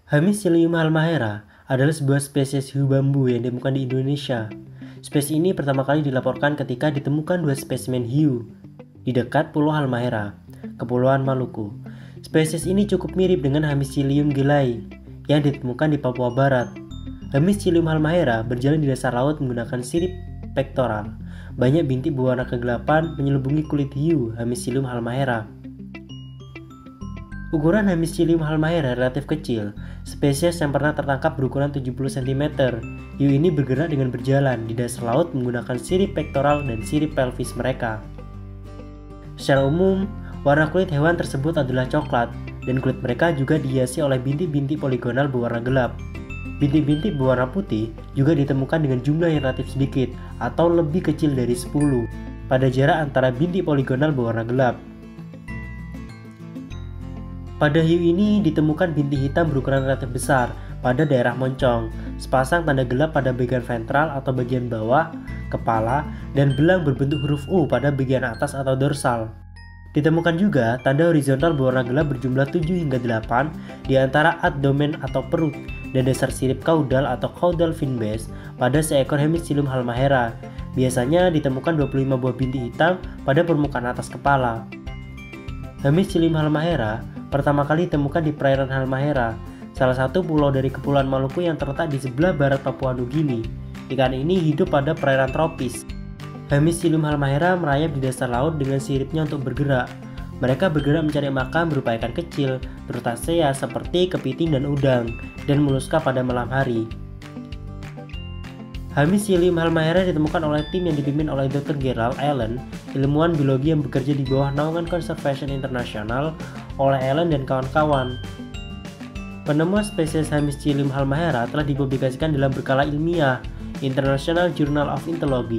Hemicillium halmahera adalah sebuah spesies hiu bambu yang ditemukan di Indonesia. Spesies ini pertama kali dilaporkan ketika ditemukan dua spesimen hiu di dekat Pulau Halmahera, Kepulauan Maluku. Spesies ini cukup mirip dengan Hemicillium gelai yang ditemukan di Papua Barat. Hemicillium halmahera berjalan di dasar laut menggunakan sirip pektoral. Banyak bintik berwarna kegelapan menyelubungi kulit hiu Hemicillium halmahera. Ukuran Hemicillium halmahera relatif kecil. Spesies yang pernah tertangkap berukuran 70 cm. Hiu ini bergerak dengan berjalan di dasar laut menggunakan sirip pektoral dan sirip pelvis mereka. Secara umum, warna kulit hewan tersebut adalah coklat, dan kulit mereka juga dihiasi oleh bintik-bintik poligonal berwarna gelap. Bintik-bintik berwarna putih juga ditemukan dengan jumlah yang relatif sedikit atau lebih kecil dari 10 pada jarak antara bintik poligonal berwarna gelap. Pada hiu ini ditemukan bintik hitam berukuran relatif besar pada daerah moncong, sepasang tanda gelap pada bagian ventral atau bagian bawah, kepala, dan belang berbentuk huruf U pada bagian atas atau dorsal. Ditemukan juga tanda horizontal berwarna gelap berjumlah 7 hingga 8 di antara abdomen atau perut dan dasar sirip caudal atau caudal fin base pada seekor Hemicillium halmahera. Biasanya ditemukan 25 buah bintik hitam pada permukaan atas kepala. Hemicillium halmahera pertama kali ditemukan di perairan Halmahera, salah satu pulau dari Kepulauan Maluku yang terletak di sebelah barat Papua Nugini. Ikan ini hidup pada perairan tropis. Hemicillium halmahera merayap di dasar laut dengan siripnya untuk bergerak. Mereka bergerak mencari makan berupa ikan kecil, Rutaceae seperti kepiting dan udang, dan moluska pada malam hari. Hemicillium halmahera ditemukan oleh tim yang dipimpin oleh Dr. Gerald Allen, ilmuwan biologi yang bekerja di bawah naungan Conservation International oleh Allen dan kawan-kawan. Penemuan spesies Hemicillium halmahera telah dipublikasikan dalam berkala ilmiah International Journal of Entomology.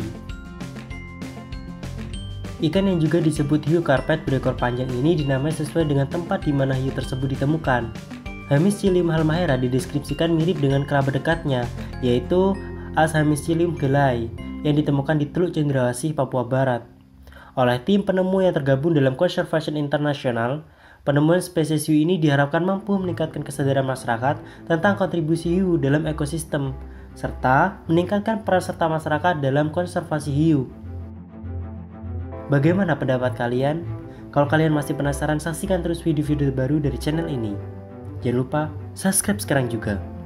Ikan yang juga disebut hiu karpet berekor panjang ini dinamai sesuai dengan tempat di mana hiu tersebut ditemukan. Hemicillium halmahera dideskripsikan mirip dengan kerabat dekatnya, yaitu As Hemicillium gelai yang ditemukan di Teluk Cendrawasih, Papua Barat. Oleh tim penemu yang tergabung dalam Conservation International, penemuan spesies hiu ini diharapkan mampu meningkatkan kesadaran masyarakat tentang kontribusi hiu dalam ekosistem, serta meningkatkan peran serta masyarakat dalam konservasi hiu. Bagaimana pendapat kalian? Kalau kalian masih penasaran, saksikan terus video-video baru dari channel ini. Jangan lupa subscribe sekarang juga.